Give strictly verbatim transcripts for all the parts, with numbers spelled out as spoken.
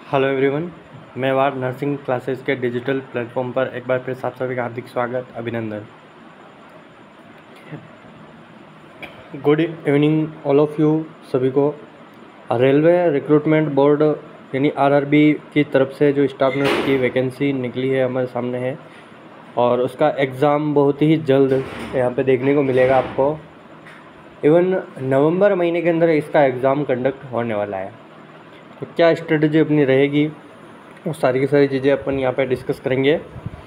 Hello everyone, मैं वार nursing classes के डिजिटल प्लेटफॉर्म पर एक बार फिर से आप सभी का हार्दिक स्वागत, अभिनंदन। Good evening all of you सभी को। रेलवे रिक्रूटमेंट बोर्ड यानी आरआरबी की तरफ से जो स्टाफ नर्स की वैकेंसी निकली है हमारे सामने है, और उसका एग्ज़ाम बहुत ही जल्द यहाँ पे देखने को मिलेगा आपको। इवन नवंबर महीने के अंदर इसका एग्ज़ाम कंडक्ट होने वाला है। तो क्या स्ट्रेटजी अपनी रहेगी, वो सारी की सारी चीज़ें अपन यहाँ पे डिस्कस करेंगे।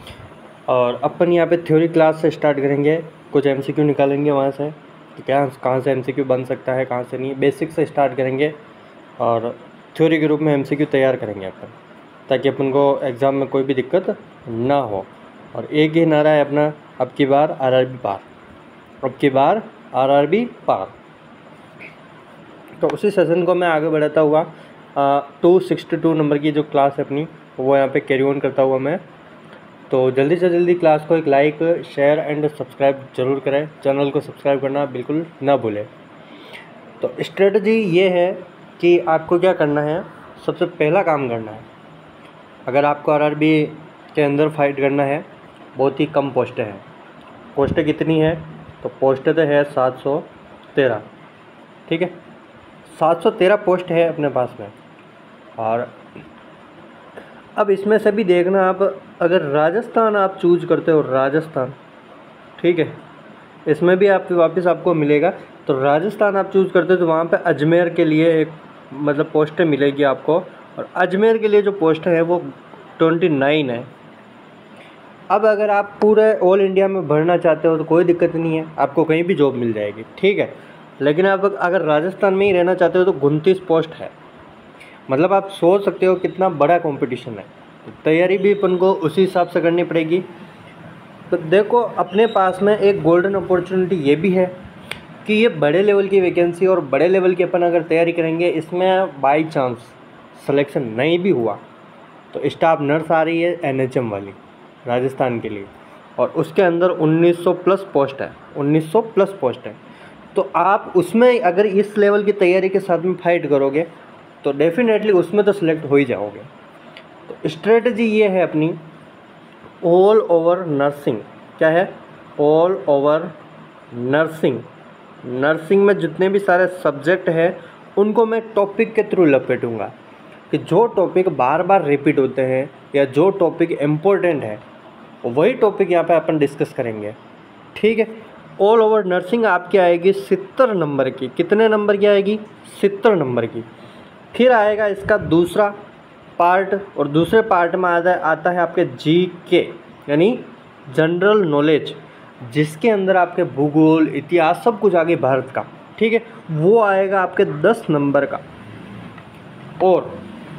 और अपन यहाँ पे थ्योरी क्लास से स्टार्ट करेंगे, कुछ एमसीक्यू निकालेंगे वहाँ से कि क्या कहाँ से एमसीक्यू बन सकता है, कहाँ से नहीं। बेसिक से स्टार्ट करेंगे और थ्योरी के रूप में एमसीक्यू तैयार करेंगे अपन, ताकि अपन को एग्ज़ाम में कोई भी दिक्कत ना हो। और एक ही नारा है अपना, अब की बार आरआरबी पार, अब की बार आरआरबी पार। तो उसी सेशन को मैं आगे बढ़ाता हुआ टू सिक्सटी टू नंबर की जो क्लास है अपनी, वो यहाँ पे कैरी ऑन करता हुआ मैं। तो जल्दी से जल्दी क्लास को एक लाइक, शेयर एंड सब्सक्राइब जरूर करें। चैनल को सब्सक्राइब करना बिल्कुल ना भूलें। तो स्ट्रेटजी ये है कि आपको क्या करना है, सबसे पहला काम करना है, अगर आपको आरआरबी के अंदर फाइट करना है, बहुत ही कम पोस्टें हैं। पोस्टें कितनी है, तो पोस्टें तो है सात सौ तेरह, ठीक है, सात सौ तेरह पोस्ट है अपने पास में। और अब इसमें से भी देखना, आप अगर राजस्थान आप चूज करते हो, राजस्थान, ठीक है, इसमें भी आप वापस आपको मिलेगा। तो राजस्थान आप चूज़ करते हो तो वहाँ पे अजमेर के लिए एक मतलब पोस्टें मिलेगी आपको, और अजमेर के लिए जो पोस्ट है वो ट्वेंटी नाइन है। अब अगर आप पूरे ऑल इंडिया में भरना चाहते हो तो कोई दिक्कत नहीं है, आपको कहीं भी जॉब मिल जाएगी, ठीक है। लेकिन आप अगर राजस्थान में ही रहना चाहते हो तो उनतीस पोस्ट है। मतलब आप सोच सकते हो कितना बड़ा कंपटीशन है। तो तैयारी भी अपन को उसी हिसाब से करनी पड़ेगी। तो देखो, अपने पास में एक गोल्डन अपॉर्चुनिटी ये भी है कि ये बड़े लेवल की वैकेंसी, और बड़े लेवल की अपन अगर तैयारी करेंगे, इसमें बाई चांस सिलेक्शन नहीं भी हुआ तो स्टाफ नर्स आ रही है एनएचएम वाली राजस्थान के लिए, और उसके अंदर उन्नीस सौ प्लस पोस्ट है, उन्नीस सौ प्लस पोस्ट है। तो आप उसमें अगर इस लेवल की तैयारी के साथ में फाइट करोगे तो डेफिनेटली उसमें तो सिलेक्ट हो ही जाओगे। तो स्ट्रेटजी ये है अपनी, ऑल ओवर नर्सिंग। क्या है? All over nursing. नर्सिंग में जितने भी सारे सब्जेक्ट हैं उनको मैं टॉपिक के थ्रू लपेटूंगा, कि जो टॉपिक बार बार रिपीट होते हैं या जो टॉपिक इम्पोर्टेंट है वही टॉपिक यहाँ पे अपन डिस्कस करेंगे, ठीक है। ऑल ओवर नर्सिंग आपकी आएगी सत्तर नंबर की। कितने नंबर की आएगी? सत्तर नंबर की। फिर आएगा इसका दूसरा पार्ट, और दूसरे पार्ट में आता है आता है आपके जी के यानी जनरल नॉलेज, जिसके अंदर आपके भूगोल, इतिहास, सब कुछ आगे भारत का, ठीक है, वो आएगा आपके दस नंबर का। और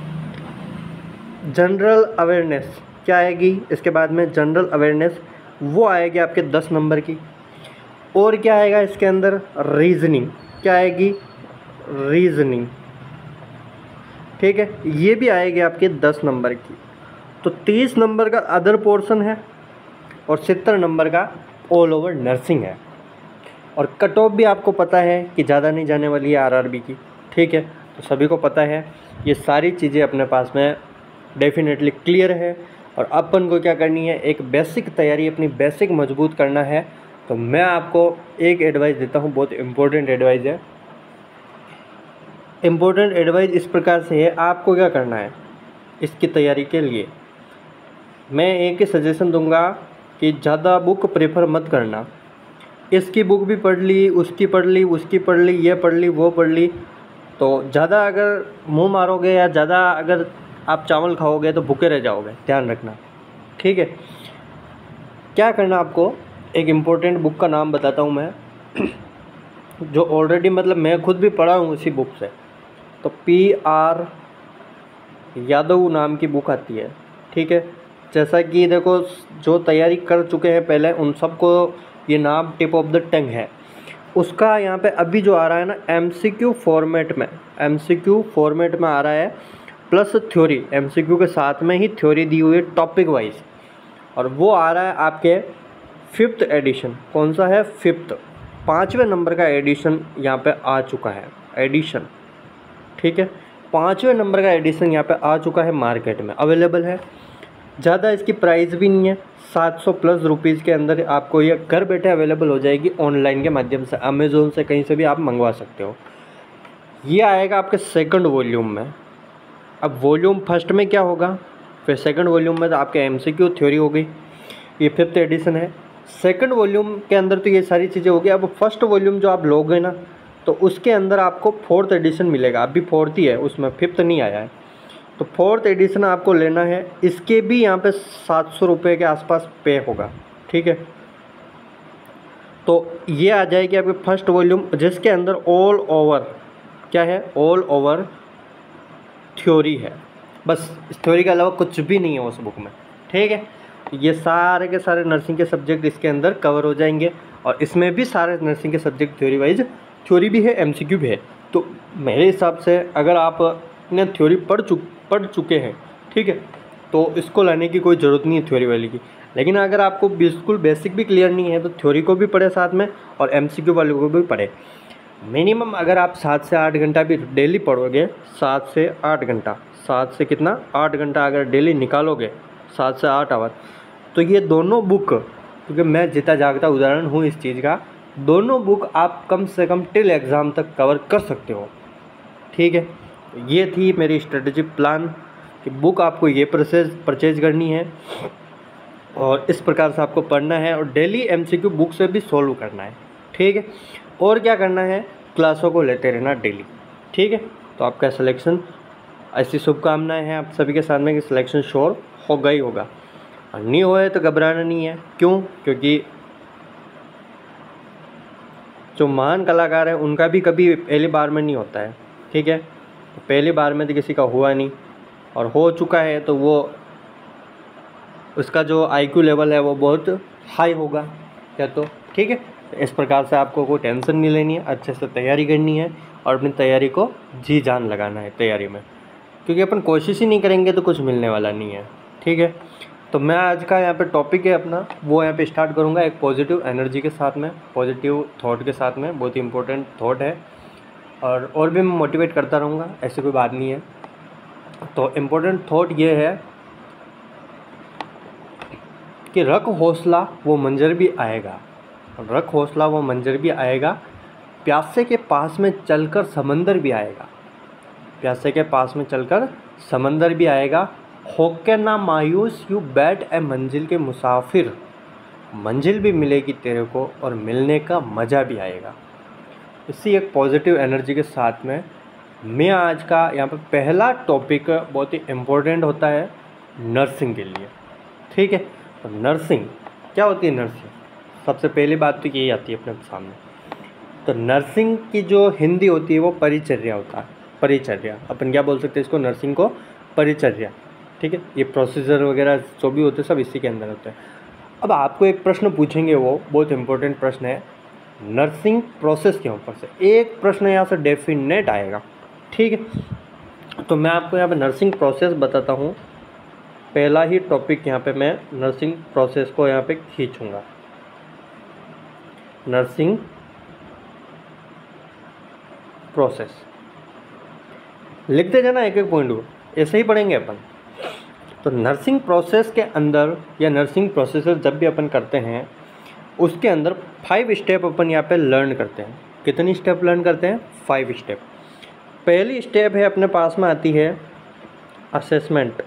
जनरल अवेयरनेस क्या आएगी इसके बाद में? जनरल अवेयरनेस वो आएगी आपके दस नंबर की। और क्या आएगा इसके अंदर? रीजनिंग। क्या आएगी? रीजनिंग, ठीक है, ये भी आएगी आपके दस नंबर की। तो तीस नंबर का अदर पोर्शन है और सत्तर नंबर का ऑल ओवर नर्सिंग है। और कट ऑफ भी आपको पता है कि ज़्यादा नहीं जाने वाली है आरआरबी की, ठीक है। तो सभी को पता है, ये सारी चीज़ें अपने पास में डेफिनेटली क्लियर है। और अपन को क्या करनी है, एक बेसिक तैयारी, अपनी बेसिक मजबूत करना है। तो मैं आपको एक एडवाइस देता हूँ, बहुत इम्पोर्टेंट एडवाइस है। इम्पोर्टेंट एडवाइस इस प्रकार से है, आपको क्या करना है इसकी तैयारी के लिए, मैं एक ही सजेशन दूंगा कि ज़्यादा बुक प्रेफर मत करना। इसकी बुक भी पढ़ ली, उसकी पढ़ ली, उसकी पढ़ ली, ये पढ़ ली, वो पढ़ ली, तो ज़्यादा अगर मुंह मारोगे या ज़्यादा अगर आप चावल खाओगे तो भूखे रह जाओगे, ध्यान रखना, ठीक है। क्या करना आपको, एक इम्पोर्टेंट बुक का नाम बताता हूँ मैं, जो ऑलरेडी मतलब मैं खुद भी पढ़ा हूँ उसी बुक से। तो पी आर यादव नाम की बुक आती है, ठीक है। जैसा कि देखो, जो तैयारी कर चुके हैं पहले उन सबको ये नाम टिप ऑफ द टंग है। उसका यहाँ पे अभी जो आ रहा है ना, एमसीक्यू फॉर्मेट में, एमसीक्यू फॉर्मेट में आ रहा है, प्लस थ्योरी, एमसीक्यू के साथ में ही थ्योरी दी हुई है टॉपिक वाइज। और वो आ रहा है आपके फिफ्थ एडिशन। कौन सा है? फिफ्थ, पाँचवें नंबर का एडिशन यहाँ पे आ चुका है, एडिशन, ठीक है। पाँचवें नंबर का एडिशन यहाँ पे आ चुका है, मार्केट में अवेलेबल है। ज़्यादा इसकी प्राइस भी नहीं है, सात सौ प्लस रुपीज़ के अंदर आपको ये घर बैठे अवेलेबल हो जाएगी ऑनलाइन के माध्यम से, अमेज़ोन से कहीं से भी आप मंगवा सकते हो। ये आएगा आपके सेकंड वॉल्यूम में। अब वॉल्यूम फर्स्ट में क्या होगा, फिर सेकंड वॉल्यूम में तो आपके एमसीक्यू थ्योरी हो गई, ये फिफ्थ एडिशन है। सेकंड वॉल्यूम के अंदर तो ये सारी चीज़ें हो गई। अब फर्स्ट वॉल्यूम जो आप लोगे ना, तो उसके अंदर आपको फोर्थ एडिशन मिलेगा। अभी फोर्थ ही है, उसमें फिफ्थ नहीं आया है, तो फोर्थ एडिशन आपको लेना है। इसके भी यहाँ पे सात सौ रुपये के आसपास पे होगा, ठीक है। तो ये आ जाएगी आपके फर्स्ट वॉल्यूम, जिसके अंदर ऑल ओवर क्या है, ऑल ओवर थ्योरी है। बस इस थ्योरी के अलावा कुछ भी नहीं है उस बुक में, ठीक है। ये सारे के सारे नर्सिंग के सब्जेक्ट इसके अंदर कवर हो जाएंगे, और इसमें भी सारे नर्सिंग के सब्जेक्ट थ्योरी वाइज, थ्योरी भी है, एमसीक्यू भी है। तो मेरे हिसाब से अगर आप ने थ्योरी पढ़ चुक पढ़ चुके हैं, ठीक है, तो इसको लाने की कोई ज़रूरत नहीं है थ्योरी वाली की। लेकिन अगर आपको बिल्कुल बेसिक भी क्लियर नहीं है, तो थ्योरी को भी पढ़े साथ में, और एमसीक्यू वाले को भी पढ़े। मिनिमम अगर आप सात से आठ घंटा भी डेली पढ़ोगे, सात से आठ घंटा सात से कितना आठ घंटा अगर डेली निकालोगे, सात से आठ आवर, तो ये दोनों बुक, क्योंकि मैं जीता जागता उदाहरण हूँ इस चीज़ का, दोनों बुक आप कम से कम टिल एग्ज़ाम तक कवर कर सकते हो, ठीक है। ये थी मेरी स्ट्रेटजी प्लान कि बुक आपको ये परचेज परचेज करनी है, और इस प्रकार से आपको पढ़ना है, और डेली एमसीक्यू बुक से भी सॉल्व करना है, ठीक है। और क्या करना है, क्लासों को लेते रहना डेली, ठीक है। तो आपका सिलेक्शन, ऐसी शुभकामनाएं हैं आप सभी के साथ में कि सिलेक्शन श्योर होगा ही होगा, और नहीं होए तो घबराना नहीं है। क्यों? क्योंकि जो महान कलाकार है उनका भी कभी पहली बार में नहीं होता है, ठीक है। तो पहली बार में तो किसी का हुआ नहीं, और हो चुका है तो वो उसका जो आईक्यू लेवल है वो बहुत हाई होगा क्या, तो ठीक है। इस प्रकार से आपको कोई टेंशन नहीं लेनी है, अच्छे से तैयारी करनी है, और अपनी तैयारी को जी जान लगाना है तैयारी में, क्योंकि अपन कोशिश ही नहीं करेंगे तो कुछ मिलने वाला नहीं है, ठीक है। तो मैं आज का यहाँ पे टॉपिक है अपना, वो यहाँ पे स्टार्ट करूँगा एक पॉजिटिव एनर्जी के साथ में, पॉजिटिव थॉट के साथ में। बहुत ही इंपॉर्टेंट थॉट है, और और भी मैं मोटिवेट करता रहूँगा, ऐसी कोई बात नहीं है। तो इम्पोर्टेंट थॉट ये है कि रख हौसला वो मंजर भी आएगा, रख हौसला वो मंजर भी आएगा, प्यासे के पास में चलकर समंदर भी आएगा, प्यासे के पास में चलकर समंदर भी आएगा। होके ना मायूस यू बैठ ए मंजिल के मुसाफिर, मंजिल भी मिलेगी तेरे को और मिलने का मज़ा भी आएगा। इसी एक पॉजिटिव एनर्जी के साथ में मैं आज का यहाँ पर पहला टॉपिक बहुत ही इम्पोर्टेंट होता है नर्सिंग के लिए, ठीक है। तो नर्सिंग क्या होती है? नर्सिंग सबसे पहली बात तो यही आती है अपने सामने। तो नर्सिंग की जो हिंदी होती है वो परिचर्या होता है, परिचर्या अपन क्या बोल सकते हैं इसको, नर्सिंग को परिचर्या, ठीक है। ये प्रोसीजर वगैरह जो भी होते हैं सब इसी के अंदर होते हैं। अब आपको एक प्रश्न पूछेंगे, वो बहुत इंपॉर्टेंट प्रश्न है नर्सिंग प्रोसेस के ऊपर से, एक प्रश्न यहाँ से डेफिनेट आएगा, ठीक है। तो मैं आपको यहाँ पे नर्सिंग प्रोसेस बताता हूँ। पहला ही टॉपिक यहाँ पे मैं नर्सिंग प्रोसेस को यहाँ पे खींचूँगा, नर्सिंग प्रोसेस। लिखते जाना एक एक पॉइंट को, ऐसे ही पढ़ेंगे अपन। तो नर्सिंग प्रोसेस के अंदर या नर्सिंग प्रोसेस जब भी अपन करते हैं उसके अंदर फाइव स्टेप अपन यहाँ पे लर्न करते हैं। कितनी स्टेप लर्न करते हैं? Five step. पहली स्टेप है अपने पास में आती है असेसमेंट,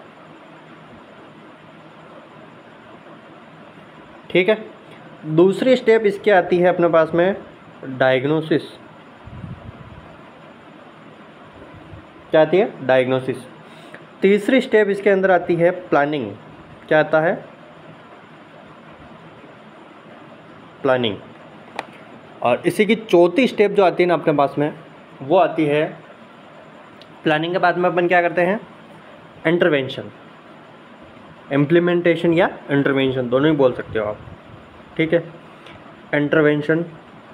ठीक है। दूसरी स्टेप इसके आती है अपने पास में डायग्नोसिस, क्या आती है? डायग्नोसिस। तीसरी स्टेप इसके अंदर आती है प्लानिंग, क्या आता है? प्लानिंग। और इसी की चौथी स्टेप जो आती है ना अपने पास में, वो आती है प्लानिंग के बाद में अपन क्या करते हैं? इंटरवेंशन, इम्प्लीमेंटेशन या इंटरवेंशन दोनों ही बोल सकते हो आप, ठीक है। इंटरवेंशन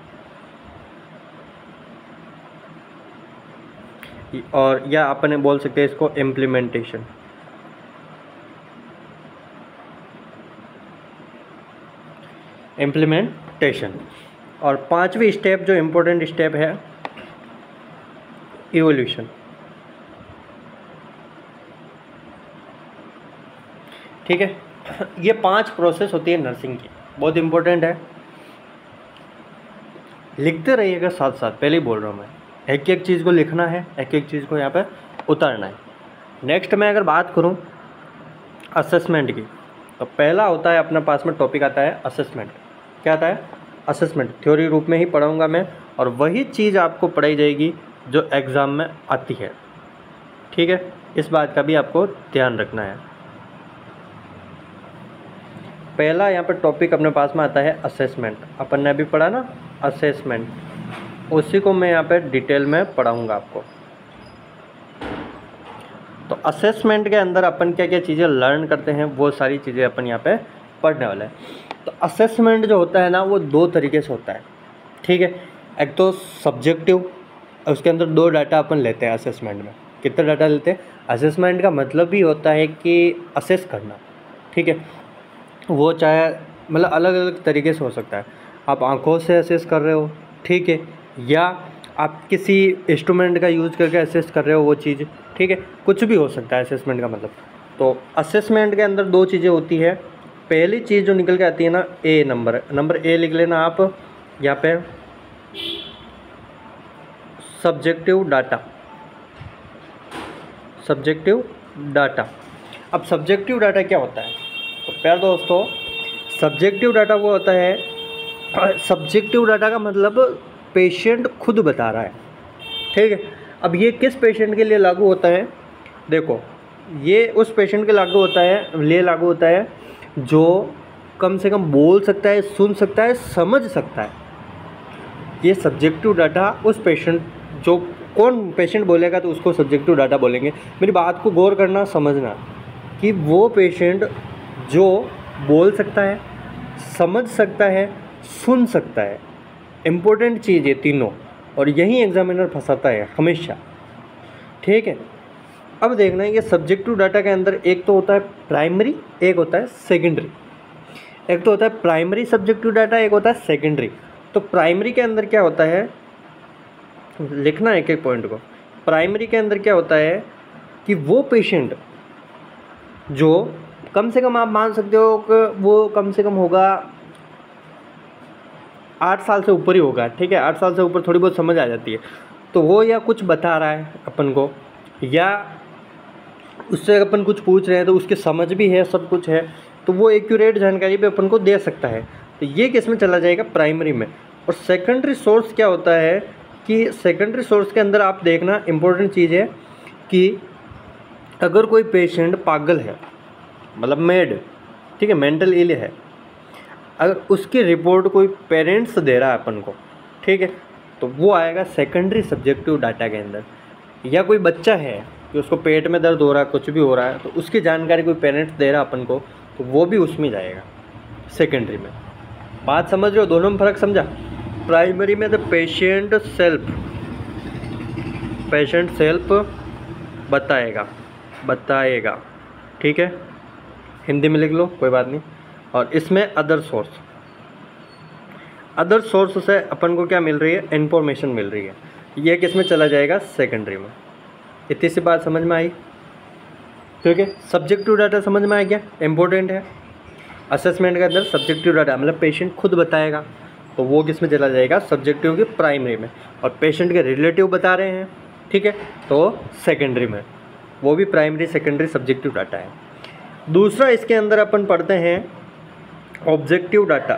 और या अपन बोल सकते हैं इसको इम्प्लीमेंटेशन। इम्प्लीमेंटेशन। और पांचवी स्टेप जो इम्पोर्टेंट स्टेप है इवोल्यूशन, ठीक है। ये पांच प्रोसेस होती है नर्सिंग की, बहुत इंपॉर्टेंट है, लिखते रहिएगा साथ साथ, पहले ही बोल रहा हूँ मैं, एक एक चीज़ को लिखना है, एक एक चीज़ को यहाँ पे उतारना है। नेक्स्ट मैं अगर बात करूँ असेसमेंट की, तो पहला होता है अपने पास में टॉपिक आता है असेसमेंट। क्या आता है? असेसमेंट। थ्योरी रूप में ही पढ़ाऊँगा मैं, और वही चीज़ आपको पढ़ाई जाएगी जो एग्ज़ाम में आती है, ठीक है। इस बात का भी आपको ध्यान रखना है। पहला यहाँ पर टॉपिक अपने पास में आता है असेसमेंट। अपन ने अभी पढ़ा ना असेसमेंट, उसी को मैं यहाँ पे डिटेल में पढ़ाऊँगा आपको। तो असेसमेंट के अंदर अपन क्या क्या चीज़ें लर्न करते हैं, वो सारी चीज़ें अपन यहाँ पे पढ़ने वाले हैं। तो असेसमेंट जो होता है ना, वो दो तरीके से होता है, ठीक है। एक तो सब्जेक्टिव, उसके अंदर दो डाटा अपन लेते हैं असेसमेंट में। कितने डाटा लेते हैं? असेसमेंट का मतलब भी होता है कि असेस करना, ठीक है। वो चाहे मतलब अलग अलग तरीके से हो सकता है। आप आंखों से असेस कर रहे हो, ठीक है, या आप किसी इंस्ट्रूमेंट का यूज़ करके असेस कर रहे हो वो चीज़, ठीक है, कुछ भी हो सकता है असेसमेंट का मतलब। तो असेसमेंट के अंदर दो चीज़ें होती है। पहली चीज़ जो निकल के आती है ना, ए नंबर नंबर ए लिख लेना आप यहाँ पे, सब्जेक्टिव डाटा। Subjective data. अब सब्जेक्टिव डाटा क्या होता है? तो प्यार दोस्तों, सब्जेक्टिव डाटा वो होता है, सब्जेक्टिव डाटा का मतलब पेशेंट खुद बता रहा है, ठीक है। अब ये किस पेशेंट के लिए लागू होता है? देखो, ये उस पेशेंट के लागू होता है लिए लागू होता है जो कम से कम बोल सकता है, सुन सकता है, समझ सकता है। ये सब्जेक्टिव डाटा उस पेशेंट, जो कौन पेशेंट बोलेगा तो उसको सब्जेक्टिव डाटा बोलेंगे। मेरी बात को गौर करना, समझना कि वो पेशेंट जो बोल सकता है, समझ सकता है, सुन सकता है, इम्पोर्टेंट चीज़ है तीनों, और यही एग्जामिनर फंसाता है हमेशा, ठीक है। अब देखना है कि सब्जेक्टिव डाटा के अंदर एक तो होता है प्राइमरी, एक होता है सेकेंडरी। एक तो होता है प्राइमरी सब्जेक्टिव डाटा, एक होता है सेकेंडरी। तो प्राइमरी के अंदर क्या होता है, लिखना एक एक पॉइंट को। प्राइमरी के अंदर क्या होता है कि वो पेशेंट जो कम से कम आप मान सकते हो कि वो कम से कम होगा आठ साल से ऊपर ही होगा, ठीक है। आठ साल से ऊपर थोड़ी बहुत समझ आ जाती है, तो वो या कुछ बता रहा है अपन को, या उससे अपन कुछ पूछ रहे हैं तो उसकी समझ भी है, सब कुछ है, तो वो एक्यूरेट जानकारी भी अपन को दे सकता है। तो ये किस में चला जाएगा? प्राइमरी में। और सेकेंडरी सोर्स क्या होता है कि सेकेंडरी सोर्स के अंदर आप देखना, इम्पोर्टेंट चीज़ है कि अगर कोई पेशेंट पागल है, मतलब मेड, ठीक है, मेंटल इल है, अगर उसकी रिपोर्ट कोई पेरेंट्स दे रहा है अपन को, ठीक है, तो वो आएगा सेकेंडरी सब्जेक्टिव डाटा के अंदर। या कोई बच्चा है कि उसको पेट में दर्द हो रहा है, कुछ भी हो रहा है, तो उसकी जानकारी कोई पेरेंट्स दे रहा है अपन को, तो वो भी उसमें जाएगा सेकेंडरी में। बात समझ रहे हो? दोनों में फ़र्क समझा? प्राइमरी में the patient self, patient self बताएगा बताएगा ठीक है, हिंदी में लिख लो, कोई बात नहीं। और इसमें अदर सोर्स, अदर सोर्स से अपन को क्या मिल रही है? इन्फॉर्मेशन मिल रही है। ये किस में चला जाएगा? सेकेंडरी में। इतनी सी बात समझ में आई, ठीक है। सब्जेक्टिव डाटा समझ में आ गया, इम्पोर्टेंट है। असेसमेंट के अंदर सब्जेक्टिव डाटा मतलब पेशेंट खुद बताएगा, तो वो किस में चला जाएगा? सब्जेक्टिव की प्राइमरी में। और पेशेंट के रिलेटिव बता रहे हैं, ठीक है, तो सेकेंडरी में। वो भी प्राइमरी सेकेंडरी सब्जेक्टिव डाटा है। दूसरा इसके अंदर अपन पढ़ते हैं ऑब्जेक्टिव डाटा।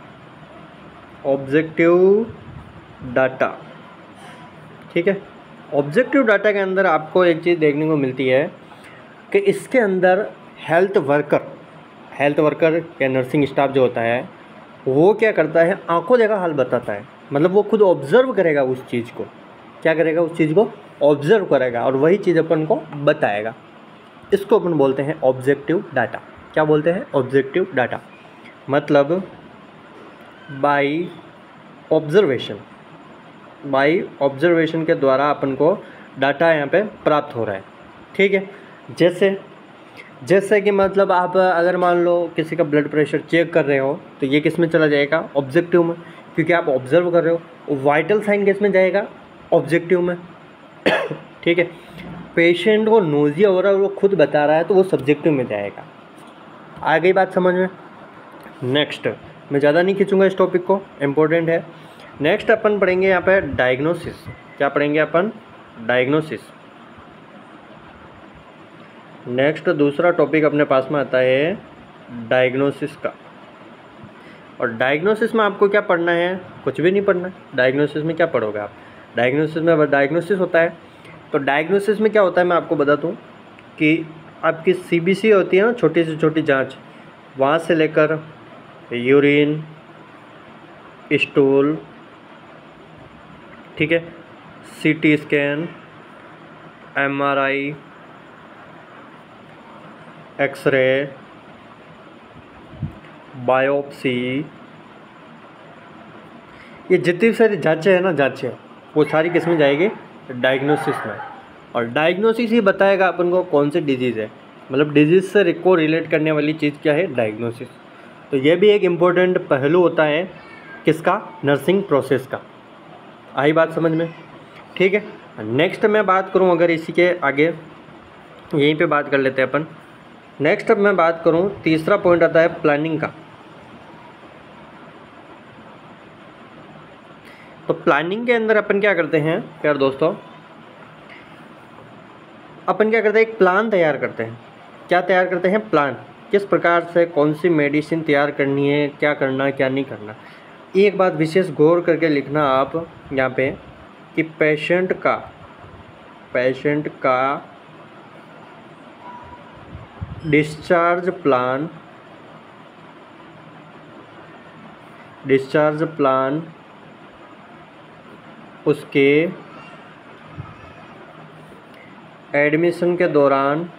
ऑब्जेक्टिव डाटा, ठीक है। ऑब्जेक्टिव डाटा के अंदर आपको एक चीज़ देखने को मिलती है कि इसके अंदर हेल्थ वर्कर, हेल्थ वर्कर या नर्सिंग स्टाफ जो होता है, वो क्या करता है? आंखों देखा हाल बताता है। मतलब वो खुद ऑब्जर्व करेगा उस चीज़ को। क्या करेगा? उस चीज़ को ऑब्जर्व करेगा और वही चीज़ अपन को बताएगा। इसको अपन बोलते हैं ऑब्जेक्टिव डाटा। क्या बोलते हैं? Objective data. मतलब बाय ऑब्जर्वेशन, बाय ऑब्जर्वेशन के द्वारा अपन को डाटा यहाँ पे प्राप्त हो रहा है, ठीक है। जैसे जैसे कि मतलब आप अगर मान लो किसी का ब्लड प्रेशर चेक कर रहे हो, तो ये किस में चला जाएगा? ऑब्जेक्टिव में, क्योंकि आप ऑब्जर्व कर रहे हो। वाइटल साइन किस में जाएगा? ऑब्जेक्टिव में, ठीक है। पेशेंट को नोजिया हो रहा है और वो खुद बता रहा है, तो वो सब्जेक्टिव में जाएगा, आ गई बात समझ में। नेक्स्ट मैं ज़्यादा नहीं खींचूंगा इस टॉपिक को, इम्पोर्टेंट है। नेक्स्ट अपन पढ़ेंगे यहाँ पे डायग्नोसिस। क्या पढ़ेंगे अपन? डायग्नोसिस। नेक्स्ट दूसरा टॉपिक अपने पास में आता है डायग्नोसिस का। और डायग्नोसिस में आपको क्या पढ़ना है? कुछ भी नहीं पढ़ना। डायग्नोसिस में क्या पढ़ोगे आप? डायग्नोसिस में डायग्नोसिस होता है, तो डायग्नोसिस में क्या होता है मैं आपको बता दूँ कि आपकी सीबीसी होती है ना, छोटी से छोटी जांच, वहाँ से लेकर यूरिन, स्टूल, ठीक है, CT scan, MRI, x ray, biopsy, ये जितनी सारी जांचें हैं ना, जांचें वो सारी किस में जाएगी? डायग्नोसिस में। और डायग्नोसिस ही बताएगा अपन को कौन सी डिजीज़ है, मतलब डिजीज़ से को रिलेट करने वाली चीज़ क्या है? डायग्नोसिस। तो ये भी एक इम्पोर्टेंट पहलू होता है किसका? नर्सिंग प्रोसेस का। आई बात समझ में? ठीक है। नेक्स्ट मैं बात करूं, अगर इसी के आगे यहीं पे बात कर लेते हैं अपन। नेक्स्ट अब मैं बात करूं, तीसरा पॉइंट आता है प्लानिंग का। तो प्लानिंग के अंदर अपन क्या करते हैं प्यार दोस्तों? अपन क्या करते हैं? एक प्लान तैयार करते हैं। क्या तैयार करते हैं? प्लान। किस प्रकार से कौन सी मेडिसिन तैयार करनी है, क्या करना है, क्या नहीं करना। एक बात विशेष गौर करके लिखना आप यहाँ पे कि पेशेंट का पेशेंट का डिस्चार्ज प्लान डिस्चार्ज प्लान उसके एडमिशन के दौरान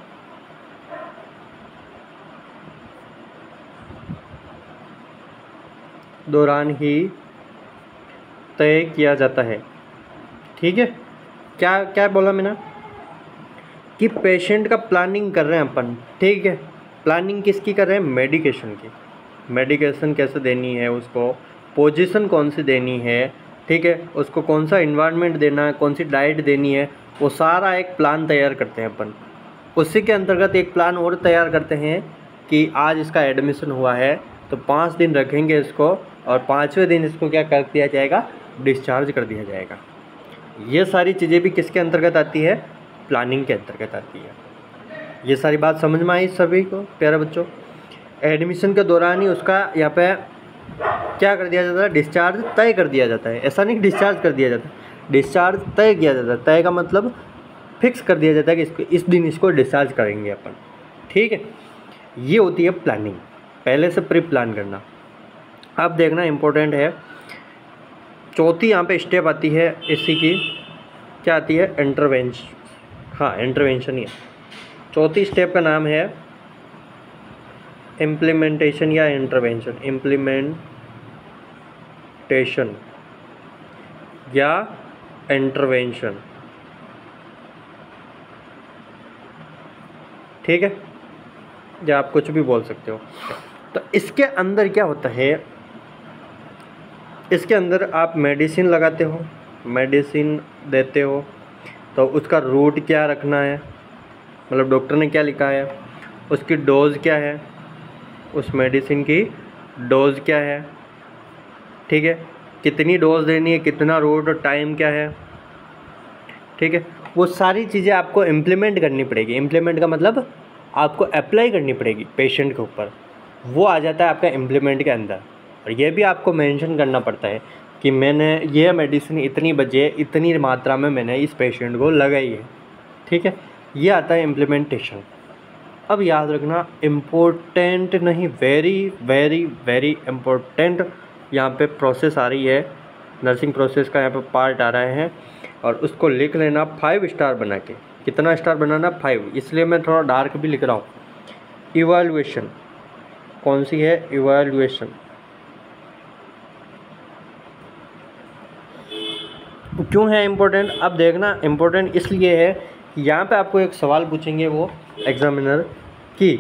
दौरान ही तय किया जाता है। ठीक है। क्या क्या बोला मैंने? कि पेशेंट का प्लानिंग कर रहे हैं अपन। ठीक है। प्लानिंग किसकी कर रहे हैं? मेडिकेशन की। मेडिकेशन कैसे देनी है उसको, पोजीशन कौन सी देनी है, ठीक है, उसको कौन सा इन्वायरमेंट देना है, कौन सी डाइट देनी है, वो सारा एक प्लान तैयार करते हैं अपन। उसी के अंतर्गत एक प्लान और तैयार करते हैं कि आज इसका एडमिशन हुआ है तो पाँच दिन रखेंगे इसको और पाँचवें दिन इसको क्या कर दिया जाएगा? डिस्चार्ज कर दिया जाएगा। ये सारी चीज़ें भी किसके अंतर्गत आती है? प्लानिंग के अंतर्गत आती है। ये सारी बात समझ में आई सभी को प्यारे बच्चों? एडमिशन के दौरान ही उसका यहाँ पे क्या कर दिया जाता है? डिस्चार्ज तय कर दिया जाता है। ऐसा नहीं डिस्चार्ज कर दिया जाता है, डिस्चार्ज तय किया जाता है। तय का मतलब फिक्स कर दिया जाता है कि इसको इस दिन इसको डिस्चार्ज करेंगे अपन। ठीक है। ये होती है प्लानिंग, पहले से प्री प्लान करना। अब देखना इम्पोर्टेंट है, चौथी यहाँ पे स्टेप आती है इसी की, क्या आती है? इंटरवेंशन। हाँ, इंटरवेंशन ही है। चौथी स्टेप का नाम है इम्प्लीमेंटेशन या इंटरवेंशन। इम्प्लीमेंटेशन या इंटरवेंशन। ठीक है, या आप कुछ भी बोल सकते हो। तो इसके अंदर क्या होता है? इसके अंदर आप मेडिसिन लगाते हो, मेडिसिन देते हो, तो उसका रूट क्या रखना है, मतलब डॉक्टर ने क्या लिखा है, उसकी डोज क्या है, उस मेडिसिन की डोज क्या है, ठीक है, कितनी डोज देनी है, कितना रूट, टाइम क्या है, ठीक है, वो सारी चीज़ें आपको इम्प्लीमेंट करनी पड़ेगी। इम्प्लीमेंट का मतलब आपको अप्लाई करनी पड़ेगी पेशेंट के ऊपर, वो आ जाता है आपका इम्प्लीमेंट के अंदर। और ये भी आपको मेंशन करना पड़ता है कि मैंने ये मेडिसिन इतनी बजे इतनी मात्रा में मैंने इस पेशेंट को लगाई है। ठीक है, ये आता है इम्प्लीमेंटेशन। अब याद रखना, इम्पोर्टेंट नहीं, वेरी वेरी वेरी इम्पोर्टेंट यहाँ पे प्रोसेस आ रही है, नर्सिंग प्रोसेस का यहाँ पे पार्ट आ रहा है, और उसको लिख लेना फाइव स्टार बना के। कितना स्टार बनाना? फाइव। इसलिए मैं थोड़ा डार्क भी लिख रहा हूँ। इवैल्यूएशन कौन सी है? इवैल्यूएशन। क्यों है इम्पोर्टेंट? अब देखना, इम्पोर्टेंट इसलिए है कि यहाँ पे आपको एक सवाल पूछेंगे वो एग्जामिनर कि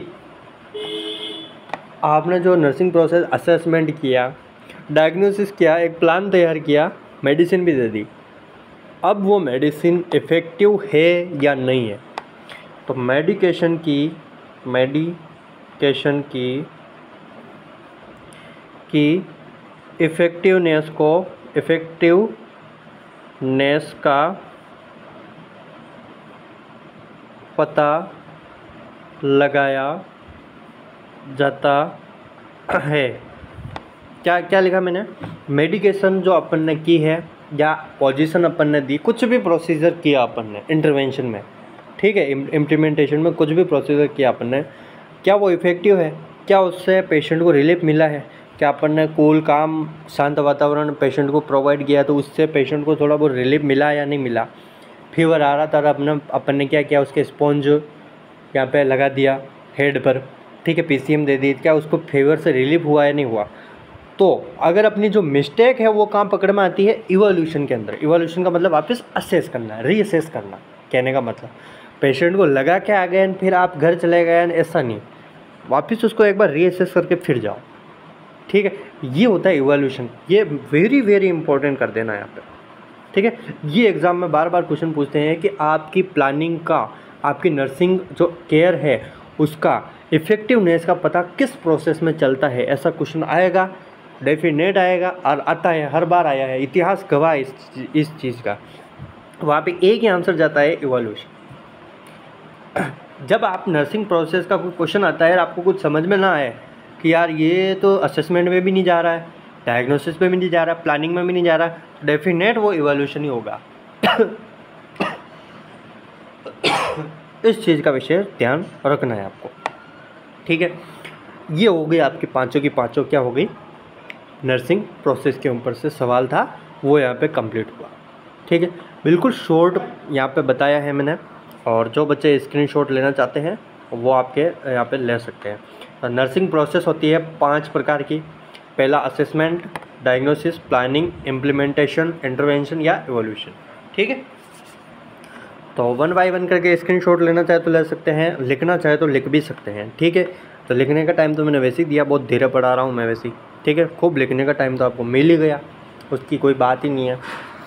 आपने जो नर्सिंग प्रोसेस असेसमेंट किया, डायग्नोसिस किया, एक प्लान तैयार किया, मेडिसिन भी दे दी, अब वो मेडिसिन इफ़ेक्टिव है या नहीं है। तो मेडिकेशन की मेडिकेशन मेडिकेशन की की इफ़ेक्टिवनेस को इफ़ेक्टिवनेस का पता लगाया जाता है। क्या क्या लिखा मैंने? मेडिकेशन जो अपन ने की है या पोजीशन अपन ने दी, कुछ भी प्रोसीजर किया अपन ने इंटरवेंशन में, ठीक है, इम्प्लीमेंटेशन में कुछ भी प्रोसीजर किया अपन ने, क्या वो इफ़ेक्टिव है? क्या उससे पेशेंट को रिलीफ मिला है? क्या अपन ने कूल काम शांत वातावरण पेशेंट को प्रोवाइड किया तो उससे पेशेंट को थोड़ा बहुत रिलीफ मिला या नहीं मिला? फीवर आ रहा था, अपने अपन ने क्या किया, उसके स्पॉन्ज यहाँ पे लगा दिया हेड पर, ठीक है, पीसीएम दे दी, क्या उसको फीवर से रिलीफ हुआ या नहीं हुआ? तो अगर अपनी जो मिस्टेक है वो कहाँ पकड़ में आती है? इवोल्यूशन के अंदर। इवोल्यूशन का मतलब वापस असेस करना, रीअसेस करना, कहने का मतलब पेशेंट को लगा के आ गए फिर आप घर चले गए, ऐसा नहीं, वापस उसको एक बार रीअसेस करके फिर जाओ, ठीक है। ये होता है इवोल्यूशन। ये वेरी वेरी इंपॉर्टेंट कर देना यहाँ पे, ठीक है। ये एग्ज़ाम में बार बार क्वेश्चन पूछते हैं कि आपकी प्लानिंग का, आपकी नर्सिंग जो केयर है उसका इफ़ेक्टिवनेस का पता किस प्रोसेस में चलता है, ऐसा क्वेश्चन आएगा, डेफिनेट आएगा, और आता है, हर बार आया है, इतिहास गवाह इस इस चीज़ का। वहाँ पे एक ही आंसर जाता है, इवोल्यूशन। जब आप नर्सिंग प्रोसेस का कोई क्वेश्चन आता है और आपको कुछ समझ में ना आए कि यार ये तो असेसमेंट में भी नहीं जा रहा है, डायग्नोसिस में भी नहीं जा रहा, प्लानिंग में भी नहीं जा रहा, डेफिनेट वो इवोल्यूशन ही होगा। इस चीज़ का विशेष ध्यान रखना है आपको, ठीक है। ये हो गई आपकी पांचों की पांचों क्या हो गई, नर्सिंग प्रोसेस के ऊपर से सवाल था, वो यहाँ पे कंप्लीट हुआ, ठीक है। बिल्कुल शॉर्ट यहाँ पे बताया है मैंने, और जो बच्चे स्क्रीनशॉट लेना चाहते हैं वो आपके यहाँ पे ले सकते हैं। नर्सिंग प्रोसेस होती है पांच प्रकार की। पहला assessment, diagnosis, planning, implementation, intervention या इवोल्यूशन, ठीक है। तो वन बाय वन करके स्क्रीनशॉट लेना चाहे तो ले सकते हैं, लिखना चाहे तो लिख भी सकते हैं, ठीक है। तो लिखने का टाइम तो मैंने वैसे ही दिया, बहुत धीरे पढ़ा रहा हूँ मैं वैसे ही, ठीक है। खूब लिखने का टाइम तो आपको मिल ही गया, उसकी कोई बात ही नहीं है।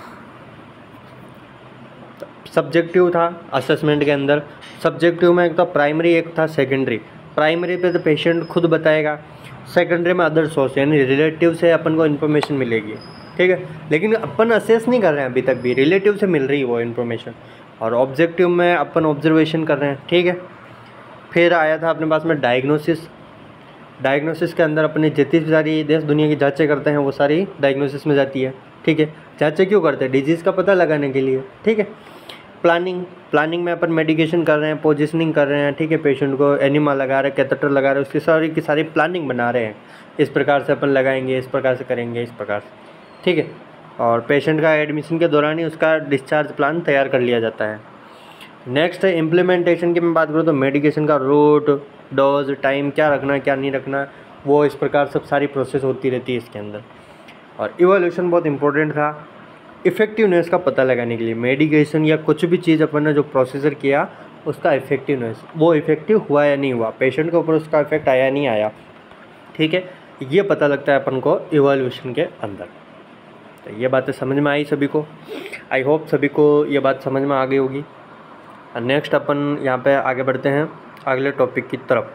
सब्जेक्टिव था असेसमेंट के अंदर, सब्जेक्टिव में एक तो प्राइमरी, एक था सेकेंडरी। प्राइमरी पे तो पेशेंट खुद बताएगा, सेकेंडरी में अदर सोर्स यानी रिलेटिव से अपन को इन्फॉर्मेशन मिलेगी, ठीक है। लेकिन अपन असेस नहीं कर रहे हैं अभी तक भी, रिलेटिव से मिल रही है वो इन्फॉर्मेशन। और ऑब्जेक्टिव में अपन ऑब्जर्वेशन कर रहे हैं, ठीक है। फिर आया था अपने पास में डायग्नोसिस। डायग्नोसिस के अंदर अपने जितनी सारी देश दुनिया की जांचें करते हैं वो सारी डायग्नोसिस में जाती है, ठीक है। जांचें क्यों करते हैं? डिजीज़ का पता लगाने के लिए, ठीक है। प्लानिंग, प्लानिंग में अपन मेडिकेशन कर रहे हैं, पोजिशनिंग कर रहे हैं, ठीक है। पेशेंट को एनिमा लगा रहे हैं, कैथेटर लगा रहे हैं, उसकी सारी की सारी प्लानिंग बना रहे हैं, इस प्रकार से अपन लगाएंगे, इस प्रकार से करेंगे, इस प्रकार से, ठीक है। और पेशेंट का एडमिशन के दौरान ही उसका डिस्चार्ज प्लान तैयार कर लिया जाता है। नेक्स्ट है इम्प्लीमेंटेशन की मैं बात करूँ तो मेडिकेशन का रूट, डोज, टाइम, क्या रखना है क्या नहीं रखना, वो इस प्रकार सब सारी प्रोसेस होती रहती है इसके अंदर। और इवोल्यूशन बहुत इंपॉर्टेंट था इफ़ेक्टिवनेस का पता लगाने के लिए। मेडिकेशन या कुछ भी चीज़ अपन ने जो प्रोसीजर किया उसका इफ़ेक्टिवनेस, वो इफ़ेक्टिव हुआ या नहीं हुआ, पेशेंट के ऊपर उसका इफेक्ट आया नहीं आया, ठीक है। ये पता लगता है अपन को इवोल्यूशन के अंदर। तो ये बातें समझ में आई सभी को? आई होप सभी को ये बात समझ में आ गई होगी। नेक्स्ट अपन यहाँ पे आगे बढ़ते हैं अगले टॉपिक की तरफ।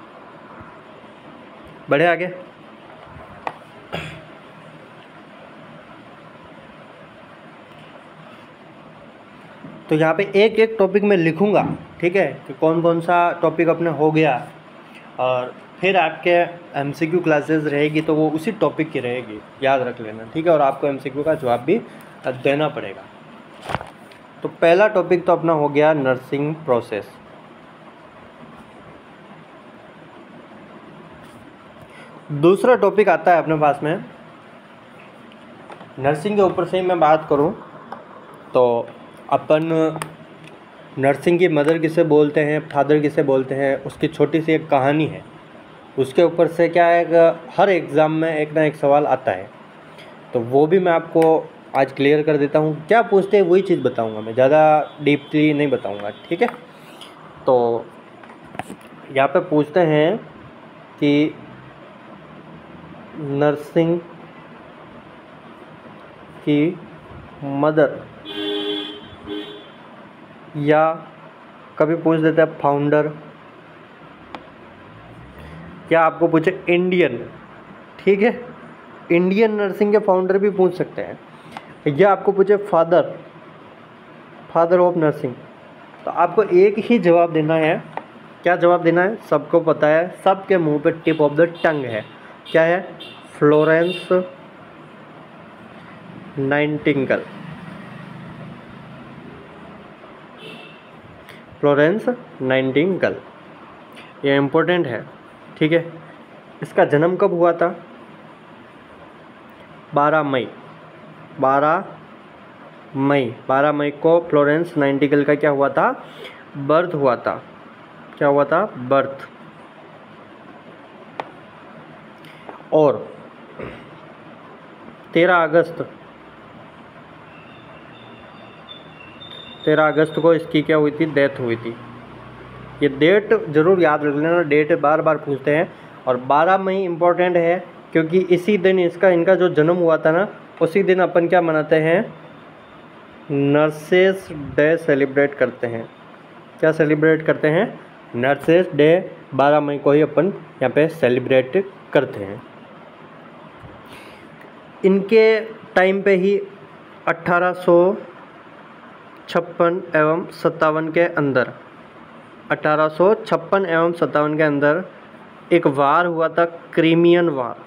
बढ़े आगे। तो यहाँ पे एक एक टॉपिक में लिखूँगा, ठीक है, कि कौन कौन सा टॉपिक अपने हो गया, और फिर आपके एमसीक्यू क्लासेस रहेगी तो वो उसी टॉपिक की रहेगी, याद रख लेना, ठीक है। और आपको एमसीक्यू का जवाब भी देना पड़ेगा। तो पहला टॉपिक तो अपना हो गया नर्सिंग प्रोसेस। दूसरा टॉपिक आता है अपने पास में नर्सिंग के ऊपर से ही मैं बात करूं तो अपन नर्सिंग की मदर किसे बोलते हैं, फादर किसे बोलते हैं, उसकी छोटी सी एक कहानी है। उसके ऊपर से क्या है, हर एग्ज़ाम में एक ना एक सवाल आता है, तो वो भी मैं आपको आज क्लियर कर देता हूँ। क्या पूछते हैं वही चीज़ बताऊँगा मैं, ज़्यादा डीपली नहीं बताऊँगा, ठीक है। तो यहाँ पे पूछते हैं कि नर्सिंग की मदर, या कभी पूछ देते हैं फाउंडर, क्या आपको पूछे इंडियन, ठीक है, इंडियन नर्सिंग के फाउंडर भी पूछ सकते हैं। या आपको पूछे फादर फादर ऑफ नर्सिंग, तो आपको एक ही जवाब देना है। क्या जवाब देना है? सबको पता है, सबके मुंह पे टिप ऑफ द टंग है। क्या है? Florence Nightingale. फ्लोरेंस नाइटिंगेल, ये इम्पोर्टेंट है, ठीक है। इसका जन्म कब हुआ था? बारह मई बारह मई बारह मई को फ्लोरेंस नाइटिंगेल का क्या हुआ था? बर्थ हुआ था। क्या हुआ था? बर्थ। और तेरह अगस्त तेरह अगस्त को इसकी क्या हुई थी? डेथ हुई थी। ये डेट ज़रूर याद रख लेना, डेट बार बार पूछते हैं। और बारह मई इम्पोर्टेंट है क्योंकि इसी दिन इसका इनका जो जन्म हुआ था ना, उसी दिन अपन क्या मनाते हैं? नर्सेस डे सेलिब्रेट करते हैं। क्या सेलिब्रेट करते हैं? नर्सेस डे बारह मई को ही अपन यहाँ पे सेलिब्रेट करते हैं। इनके टाइम पे ही अट्ठारह सौ छप्पन एवं सत्तावन के अंदर अट्ठारह सौ छप्पन एवं सत्तावन के अंदर एक वार हुआ था, क्रीमियन वार।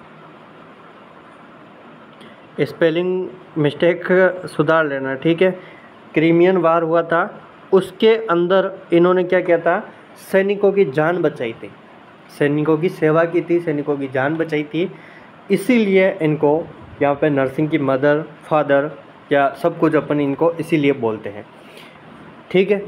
स्पेलिंग मिस्टेक सुधार लेना, ठीक है। क्रीमियन वार हुआ था, उसके अंदर इन्होंने क्या किया था? सैनिकों की जान बचाई थी, सैनिकों की सेवा की थी, सैनिकों की जान बचाई थी। इसीलिए इनको यहाँ पे नर्सिंग की मदर, फादर या सब कुछ अपन इनको इसीलिए बोलते हैं, ठीक है।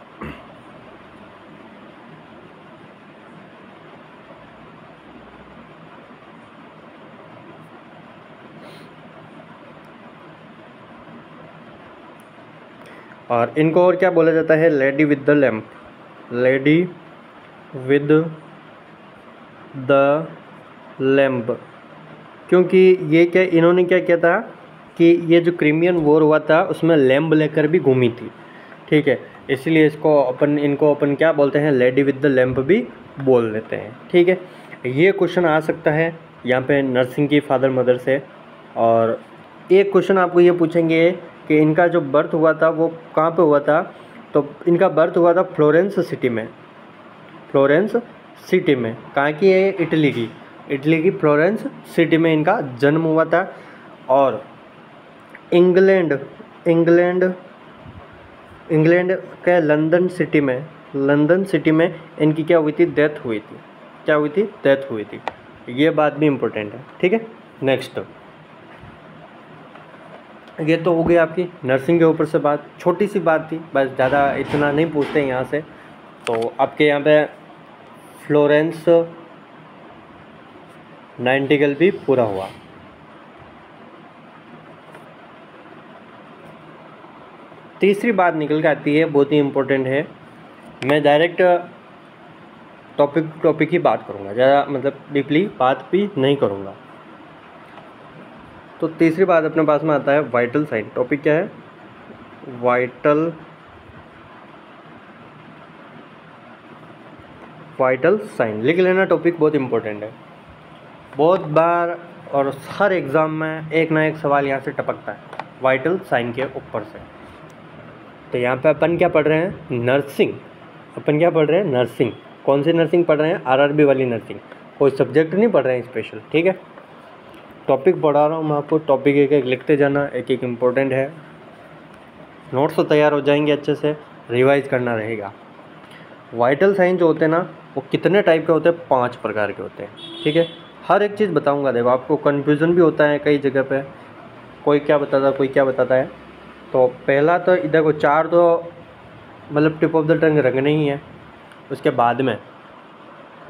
और इनको और क्या बोला जाता है? Lady with the lamp, lady with the lamp. क्योंकि ये क्या इन्होंने क्या किया था कि ये जो क्रीमियन वॉर हुआ था उसमें लैम्प लेकर भी घूमी थी, ठीक है। इसलिए इसको अपन इनको अपन क्या बोलते हैं? लेडी विद द लैम्प भी बोल देते हैं, ठीक है। ये क्वेश्चन आ सकता है यहाँ पे नर्सिंग की फादर मदर से। और एक क्वेश्चन आपको ये पूछेंगे कि इनका जो बर्थ हुआ था वो कहाँ पे हुआ था? तो इनका बर्थ हुआ था फ्लोरेंस सिटी में, फ्लोरेंस सिटी में। कहाँ की है? इटली की, इटली की फ्लोरेंस सिटी में इनका जन्म हुआ था। और इंग्लैंड इंग्लैंड इंग्लैंड के लंदन सिटी में लंदन सिटी में इनकी क्या हुई थी? डेथ हुई थी। क्या हुई थी? डेथ हुई थी। ये बात भी इम्पोर्टेंट है, ठीक है। नेक्स्ट, ये तो हो गई आपकी नर्सिंग के ऊपर से बात, छोटी सी बात थी, बस ज़्यादा इतना नहीं पूछते हैं यहाँ से। तो आपके यहाँ पे फ्लोरेंस नाइटिंगेल भी पूरा हुआ। तीसरी बात निकल के आती है, बहुत ही इम्पोर्टेंट है। मैं डायरेक्ट टॉपिक टॉपिक ही बात करूँगा, ज़्यादा मतलब डीपली बात भी नहीं करूँगा। तो तीसरी बात अपने पास में आता है वाइटल साइन। टॉपिक क्या है? वाइटल वाइटल साइन लिख लेना, टॉपिक बहुत इंपॉर्टेंट है। बहुत बार और हर एग्ज़ाम में एक ना एक सवाल यहाँ से टपकता है वाइटल साइन के ऊपर से। तो यहाँ पे अपन क्या पढ़ रहे हैं? नर्सिंग। अपन क्या पढ़ रहे हैं? नर्सिंग। कौन सी नर्सिंग पढ़ रहे हैं? आरआरबी वाली नर्सिंग। कोई सब्जेक्ट नहीं पढ़ रहे हैं स्पेशल, ठीक है। टॉपिक पढ़ा रहा हूँ मैं आपको, टॉपिक एक एक लिखते जाना, एक एक इम्पोर्टेंट है। नोट्स तो तैयार हो जाएंगे, अच्छे से रिवाइज करना रहेगा। वाइटल साइन जो होते हैं ना, वो कितने टाइप के होते हैं? पांच प्रकार के होते हैं, ठीक है। हर एक चीज़ बताऊंगा, देखो आपको कन्फ्यूज़न भी होता है कई जगह पे, कोई क्या बताता है कोई क्या बताता है। तो पहला तो देखो, चार तो मतलब टिप ऑफ द टंग रंगने ही है। उसके बाद में